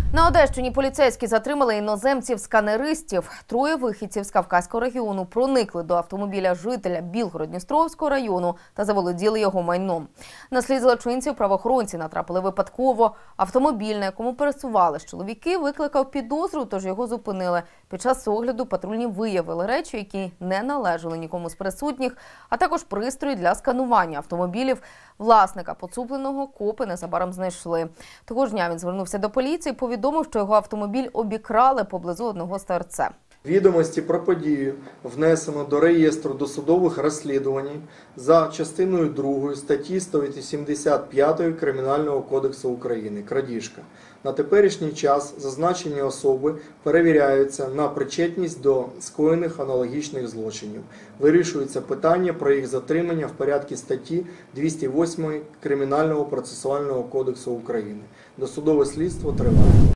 На Одещині поліцейські затримали іноземців-сканеристів. Троє вихідців з Кавказького регіону проникли до автомобіля жителя Білгород-Дністровського району та заволоділи його майном. На слід злочинців правоохоронці натрапили випадково. Автомобіль, на якому пересувались чоловіки, викликав підозру, тож його зупинили. Під час огляду патрульні виявили речі, які не належали нікому з присутніх, а також пристрої для сканування автомобілів. Власника поцупленого копи незабаром знайшли. Того ж дня він звернувся до поліції, повідомив, що його автомобіль обікрали поблизу одного з ТРЦ. Відомості про подію внесено до реєстру досудових розслідувань за частиною 2 статті 185 Кримінального кодексу України «Крадіжка». На теперішній час зазначені особи перевіряються на причетність до скоєних аналогічних злочинів. Вирішується питання про їх затримання в порядку статті 208 Кримінального процесуального кодексу України. Досудове слідство триває.